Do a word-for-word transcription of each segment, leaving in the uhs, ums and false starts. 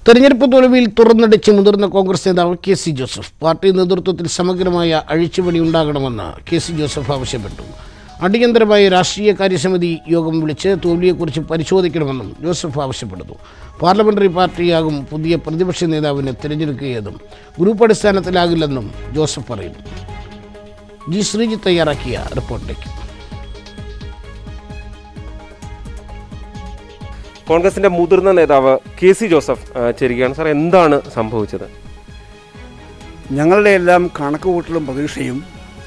തെരഞ്ഞെടുപ്പ് തോൽവിയിൽ തുറന്നടിച്ച് മുതിർന്ന കോൺഗ്രസ് നേതാവ് കെ സി ജോസഫ് പാർട്ടി നേതൃത്വത്തിൽ സമഗ്രമായ അഴിച്ചുപണി ഉണ്ടാകണമെന്ന് കെ സി ജോസഫ് ആവശ്യപ്പെട്ടു. അടിയന്തരമായ രാഷ്ട്രീയ കാര്യസമിതി യോഗം വിളിച്ച് തോൽവിയെക്കുറിച്ച് പരിശോധിക്കണമെന്നും ജോസഫ് ആവശ്യപ്പെടുന്നു. പാർലമെന്ററി പാർട്ടിയാകും പുതിയ പ്രതിപക്ഷ നേതാവിനെ തിരഞ്ഞെടുക്കുകയെന്നും ഗ്രൂപ്പ് അടിസ്ഥാനത്തിലാകില്ലെന്നും ജോസഫ് പറയുന്നു. ജി ശ്രീജിത്ത് തയ്യാറാക്കിയ റിപ്പോർട്ടിലേക്ക്. കോൺഗ്രസിന്റെ മുതിർന്ന നേതാവ് കെ സി ജോസഫ് ചേരുകയാണ്. സാർ, എന്താണ് സംഭവിച്ചത്? ഞങ്ങളുടെ എല്ലാം കണക്കുകൂട്ടലും പ്രതീക്ഷയും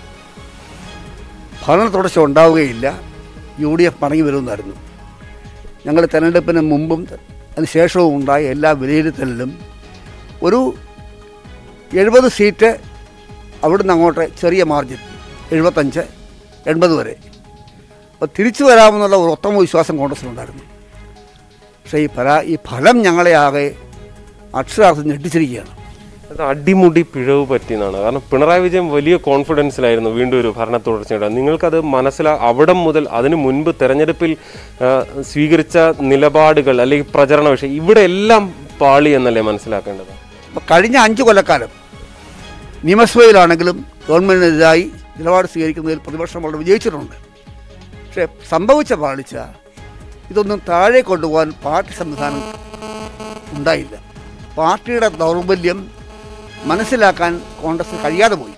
ഭരണ തുടർച്ച ഉണ്ടാവുകയില്ല, യു ഡി എഫ് മടങ്ങി വരുമെന്നായിരുന്നു. ഞങ്ങൾ തെരഞ്ഞെടുപ്പിന് മുമ്പും അതിന് ശേഷവും ഉണ്ടായ എല്ലാ വിലയിരുത്തലിലും ഒരു എഴുപത് സീറ്റ് അവിടുന്ന് അങ്ങോട്ട് ചെറിയ മാർജിൻ, എഴുപത്തഞ്ച് എൺപത് വരെ അപ്പോൾ തിരിച്ചു വരാമെന്നുള്ള ഒരു ഉത്തമ വിശ്വാസം കോൺഗ്രസിനുണ്ടായിരുന്നു. പക്ഷേ ഈ ഫല ഈ ഫലം ഞങ്ങളെ ആകെ അക്ഷരാർത്ഥം ഞെട്ടിച്ചിരിക്കുകയാണ്. അത് അടിമുടി പിഴവ് പറ്റിയെന്നാണ്. കാരണം പിണറായി വിജയൻ വലിയ കോൺഫിഡൻസിലായിരുന്നു വീണ്ടും ഒരു ഭരണ തുടർച്ചയുടെ. നിങ്ങൾക്കത് മനസ്സിലാ അവിടെ മുതൽ അതിനു മുൻപ് തെരഞ്ഞെടുപ്പിൽ സ്വീകരിച്ച നിലപാടുകൾ അല്ലെങ്കിൽ പ്രചരണ വിഷയം ഇവിടെ എല്ലാം പാളി എന്നല്ലേ മനസ്സിലാക്കേണ്ടത്? അപ്പോൾ കഴിഞ്ഞ അഞ്ച് കൊല്ലക്കാലം നിയമസഭയിലാണെങ്കിലും ഗവൺമെൻറ്റിനെതിരായി നിലപാട് സ്വീകരിക്കുന്നതിൽ പ്രതിപക്ഷം വളരെ വിജയിച്ചിട്ടുണ്ട്. പക്ഷേ സംഭവിച്ച പാളിച്ച ഇതൊന്നും താഴെ കൊണ്ടുപോകാൻ പാർട്ടി സംവിധാനം ഉണ്ടായില്ല. പാർട്ടിയുടെ ദൗർബല്യം മനസ്സിലാക്കാൻ കോൺഗ്രസ് കഴിയാതെ പോയി.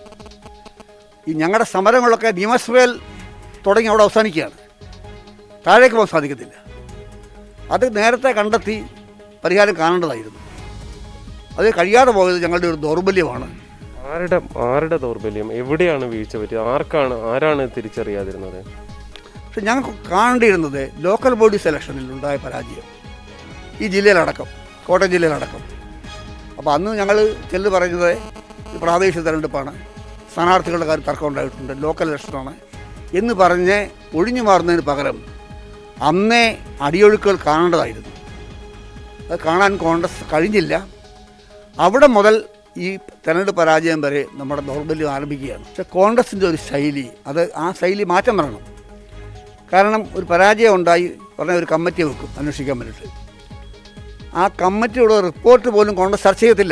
ഈ ഞങ്ങളുടെ സമരങ്ങളൊക്കെ നിയമസഭയിൽ തുടങ്ങി അവിടെ അവസാനിക്കുകയാണ്, താഴേക്ക് പോകാൻ സാധിക്കത്തില്ല. അത് നേരത്തെ കണ്ടെത്തി പരിഹാരം കാണേണ്ടതായിരുന്നു. അത് കഴിയാതെ പോയത് ഞങ്ങളുടെ ഒരു ദൗർബല്യമാണ്. ആരുടെ ആരുടെ ദൗർബല്യം? എവിടെയാണ് വീഴ്ച പറ്റിയത്? ആർക്കാണ് ആരാണ് തിരിച്ചറിയാതിരുന്നത്? പക്ഷെ ഞങ്ങൾക്ക് കാണേണ്ടിയിരുന്നത് ലോക്കൽ ബോഡി സെലക്ഷനിൽ ഉണ്ടായ പരാജയം, ഈ ജില്ലയിലടക്കം, കോട്ടയം ജില്ലയിലടക്കം. അപ്പോൾ അന്ന് ഞങ്ങൾ ചെല്ലു പറയുന്നത് പ്രാദേശിക തെരഞ്ഞെടുപ്പാണ്, സ്ഥാനാർത്ഥികളുടെ കാര്യം തർക്കം ഉണ്ടായിട്ടുണ്ട്, ലോക്കൽ ഇലക്ഷനാണ് എന്ന് പറഞ്ഞ് ഒഴിഞ്ഞു മാറുന്നതിന് പകരം അന്നേ അടിയൊഴുക്കുകൾ കാണേണ്ടതായിരുന്നു. അത് കാണാൻ കോൺഗ്രസ് കഴിഞ്ഞില്ല. അവിടെ മുതൽ ഈ തെരഞ്ഞെടുപ്പ് പരാജയം വരെ നമ്മുടെ ദൗർബല്യം ആരംഭിക്കുകയാണ്. പക്ഷേ കോൺഗ്രസിൻ്റെ ഒരു ശൈലി, അത് ആ ശൈലി മാറ്റം വരണം. കാരണം ഒരു പരാജയം ഉണ്ടായി പറഞ്ഞ ഒരു കമ്മിറ്റിയെ വെക്കും അന്വേഷിക്കാൻ വേണ്ടിയിട്ട്. ആ കമ്മിറ്റിയുടെ റിപ്പോർട്ട് പോലും കോൺഗ്രസ് ചർച്ച ചെയ്യത്തില്ല,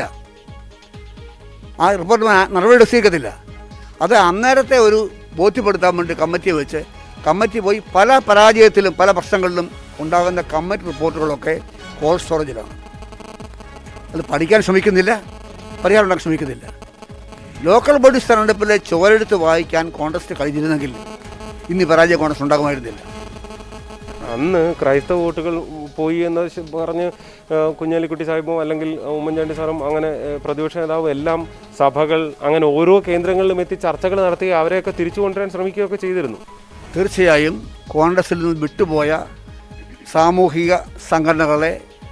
ആ റിപ്പോർട്ട് നടപടി സ്വീകരിക്കത്തില്ല. അത് അന്നേരത്തെ ഒരു ബോധ്യപ്പെടുത്താൻ വേണ്ടി കമ്മിറ്റിയെ വെച്ച് കമ്മിറ്റി പോയി പല പരാജയത്തിലും പല പ്രശ്നങ്ങളിലും ഉണ്ടാകുന്ന കമ്മിറ്റി റിപ്പോർട്ടുകളൊക്കെ കോൾഡ് സ്റ്റോറേജിലാണ്. അത് പഠിക്കാൻ ശ്രമിക്കുന്നില്ല, പരിഹാരം ഉണ്ടാക്കാൻ ശ്രമിക്കുന്നില്ല. ലോക്കൽ ബോഡി തെരഞ്ഞെടുപ്പിലെ ചുവരെടുത്ത് വായിക്കാൻ കോൺഗ്രസ് കഴിഞ്ഞിരുന്നെങ്കിൽ ഇന്ന് പരാജയ കോൺഗ്രസ് ഉണ്ടാകുമായിരുന്നില്ല. അന്ന് ക്രൈസ്തവ വോട്ടുകൾ പോയി എന്ന് പറഞ്ഞ് കുഞ്ഞാലിക്കുട്ടി സാഹിബും അല്ലെങ്കിൽ ഉമ്മൻചാണ്ടി സാറും അങ്ങനെ പ്രതിപക്ഷ നേതാവും എല്ലാം സഭകൾ അങ്ങനെ ഓരോ കേന്ദ്രങ്ങളിലും എത്തി ചർച്ചകൾ നടത്തി അവരെയൊക്കെ തിരിച്ചു കൊണ്ടുവരാൻ ശ്രമിക്കുകയൊക്കെ ചെയ്തിരുന്നു. തീർച്ചയായും കോൺഗ്രസിൽ നിന്ന് വിട്ടുപോയ സാമൂഹിക സംഘടനകളെ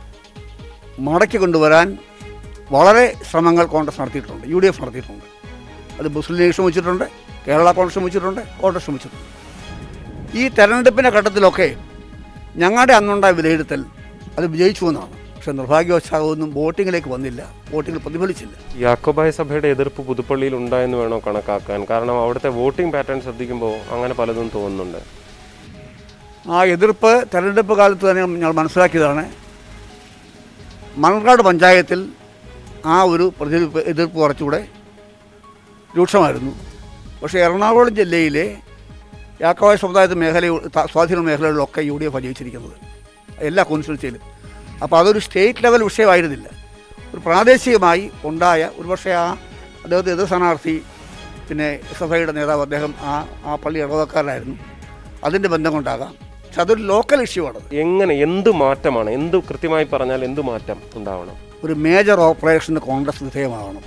മടക്കി കൊണ്ടുവരാൻ വളരെ ശ്രമങ്ങൾ കോൺഗ്രസ് നടത്തിയിട്ടുണ്ട്, യു ഡി എഫ് നടത്തിയിട്ടുണ്ട്. അത് മുസ്ലിം ലീഗ് ശ്രമിച്ചിട്ടുണ്ട്, കേരള കോൺഗ്രസ് ശ്രമിച്ചിട്ടുണ്ട്, കോൺഗ്രസ് ശ്രമിച്ചിട്ടുണ്ട്. ഈ തെരഞ്ഞെടുപ്പിൻ്റെ ഘട്ടത്തിലൊക്കെ ഞങ്ങളുടെ അന്നുണ്ടായ വിലയിരുത്തൽ അത് വിജയിച്ചു എന്നാണ്. പക്ഷേ നിർഭാഗ്യവശാലൊന്നും വോട്ടിങ്ങിലേക്ക് വന്നില്ല, വോട്ടിങ്ങിൽ പ്രതിഫലിച്ചില്ല. യാക്കോബായ സഭയുടെ എതിർപ്പ് പുതുപ്പള്ളിയിൽ ഉണ്ടായെന്ന് വേണോ കണക്കാക്കാൻ? കാരണം അവിടുത്തെ വോട്ടിംഗ് പാറ്റേൺ ശ്രദ്ധിക്കുമ്പോൾ അങ്ങനെ പലതും തോന്നുന്നുണ്ട്. ആ എതിർപ്പ് തെരഞ്ഞെടുപ്പ് കാലത്ത് തന്നെ ഞങ്ങൾ മനസ്സിലാക്കിയതാണ്. മണർക്കാട് പഞ്ചായത്തിൽ ആ ഒരു പ്രതിനിധി എതിർപ്പ് കുറച്ചുകൂടെ രൂക്ഷമായിരുന്നു. പക്ഷേ എറണാകുളം ജില്ലയിലെ യാക്കോബായ സമുദായത്തെ മേഖല സ്വാധീന മേഖലകളിലൊക്കെ യു ഡി എഫ് വിജയിച്ചിരിക്കുന്നത് എല്ലാ കോൺസ്റ്റിറ്റ്യുവൻസിയിലും. അപ്പോൾ അതൊരു സ്റ്റേറ്റ് ലെവൽ വിഷയമായിരുന്നില്ല, ഒരു പ്രാദേശികമായി ഉണ്ടായ ഒരു പക്ഷേ ആ അദ്ദേഹത്തെ എതിർ സ്ഥാനാർത്ഥി പിന്നെ എസ് എഫ് ഐയുടെ നേതാവ് അദ്ദേഹം ആ ആ പള്ളി ഇടവക്കാരനായിരുന്നു, അതിൻ്റെ ബന്ധം കൊണ്ടാകാം. പക്ഷെ അതൊരു ലോക്കൽ ഇഷ്യൂ ആണ്. എങ്ങനെ എന്ത് മാറ്റമാണ്, എന്ത് കൃത്യമായി പറഞ്ഞാൽ എന്ത് മാറ്റം ഉണ്ടാവണം? ഒരു മേജർ ഓപ്പറേഷന് കോൺഗ്രസ് വിധേയമാകണം.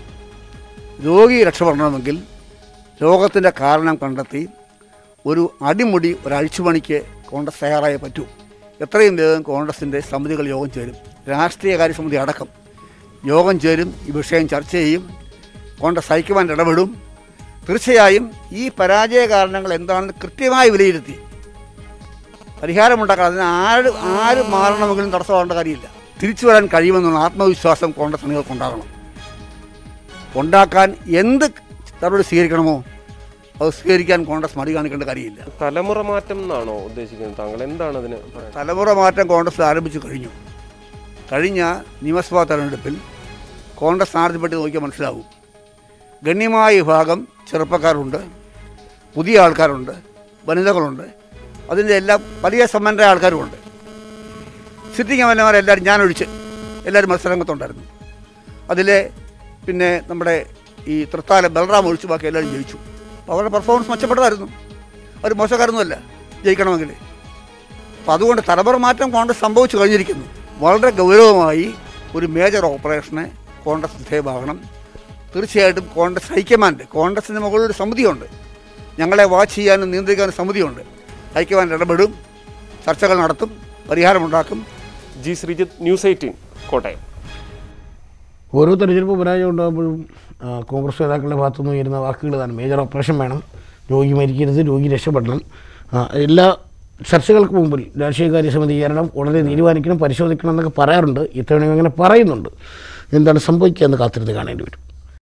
രോഗി രക്ഷപ്പെടണമെങ്കിൽ രോഗത്തിൻ്റെ കാരണം കണ്ടെത്തി ഒരു അടിമുടി ഒരു അഴിച്ചുപണിക്ക് കോൺഗ്രസ് തയ്യാറായേ പറ്റൂ. എത്രയും വേഗം കോൺഗ്രസിൻ്റെ സമിതികൾ യോഗം ചേരും, രാഷ്ട്രീയ കാര്യസമിതി അടക്കം യോഗം ചേരും, ഈ വിഷയം ചർച്ച ചെയ്യും, കോൺഗ്രസ് ഹൈക്കമാൻഡ് ഇടപെടും. തീർച്ചയായും ഈ പരാജയ കാരണങ്ങൾ എന്താണെന്ന് കൃത്യമായി വിലയിരുത്തി പരിഹാരമുണ്ടാക്കാൻ അതിന് ആര് ആര് മാറണമെങ്കിലും തടസ്സമാകേണ്ട കാര്യമില്ല. തിരിച്ചു വരാൻ കഴിയുമെന്നുള്ള ആത്മവിശ്വാസം കോൺഗ്രസ് അണികൾക്കുണ്ടാകണം. ഉണ്ടാക്കാൻ എന്ത് നടപടി സ്വീകരിക്കണമോ അത് സ്വീകരിക്കാൻ കോൺഗ്രസ് മടി കാണിക്കേണ്ട കാര്യമില്ല. തലമുറ മാറ്റം എന്നാണോ ഉദ്ദേശിക്കുന്നത് താങ്കൾ? എന്താണ് അതിന്? തലമുറ മാറ്റം കോൺഗ്രസ് ആരംഭിച്ചു കഴിഞ്ഞു. കഴിഞ്ഞ നിയമസഭാ തെരഞ്ഞെടുപ്പിൽ കോൺഗ്രസ് സ്ഥാനാർത്ഥി പറ്റി നോക്കിയാൽ മനസ്സിലാവും. ഗണ്യമായ വിഭാഗം ചെറുപ്പക്കാരുണ്ട്, പുതിയ ആൾക്കാരുണ്ട്, വനിതകളുണ്ട്, അതിൻ്റെ എല്ലാം വലിയ സമ്പന്നരായ ആൾക്കാരുമുണ്ട്. സിറ്റിംഗ് എം എൽ എമാരെല്ലാവരും ഞാനൊഴിച്ച് എല്ലാവരും മത്സരരംഗത്തുണ്ടായിരുന്നു. അതിലെ പിന്നെ നമ്മുടെ ഈ തൃത്താല ബൽറാം ഒഴിച്ച് ബാക്കി എല്ലാവരും ജയിച്ചു. അപ്പോൾ അവരുടെ പെർഫോമൻസ് മെച്ചപ്പെട്ടതായിരുന്നു. അവർ മോശക്കാരൊന്നുമല്ല ജയിക്കണമെങ്കിൽ. അപ്പോൾ അതുകൊണ്ട് തലമുറ മാറ്റം കോൺഗ്രസ് സംഭവിച്ചു കഴിഞ്ഞിരിക്കുന്നു. വളരെ ഗൗരവമായി ഒരു മേജർ ഓപ്പറേഷനെ കോൺഗ്രസ് വിധേയമാകണം. തീർച്ചയായിട്ടും കോൺഗ്രസ് ഹൈക്കമാൻഡ്, കോൺഗ്രസിന് മുകളിലൊരു സമിതിയുണ്ട്, ഞങ്ങളെ വാച്ച് ചെയ്യാനും നിയന്ത്രിക്കാനും സമിതിയുണ്ട്. ഹൈക്കമാൻഡ് ഇടപെടും, ചർച്ചകൾ നടത്തും, പരിഹാരമുണ്ടാക്കും. G Sreejith, news eighteen, Kottayam. ഓരോ തെരഞ്ഞെടുപ്പ് പരാജയം ഉണ്ടാകുമ്പോഴും കോൺഗ്രസ് നേതാക്കളുടെ ഭാഗത്തുനിന്ന് ഉയരുന്ന വാക്കുകൾ തന്നെ മേജർ ഓപ്പറേഷൻ വേണം, രോഗി മരിക്കരുത്, രോഗി രക്ഷപ്പെടണം, എല്ലാ ചർച്ചകൾക്ക് മുമ്പിൽ രാഷ്ട്രീയകാര്യ സമിതി ചേരണം, ഉടനെ തീരുമാനിക്കണം, പരിശോധിക്കണം എന്നൊക്കെ പറയാറുണ്ട്. ഇത്തവണ അങ്ങനെ പറയുന്നുണ്ട്. എന്താണ് സംഭവിക്കുക എന്ന് കാത്തിരുന്ന് കാണേണ്ടി വരും.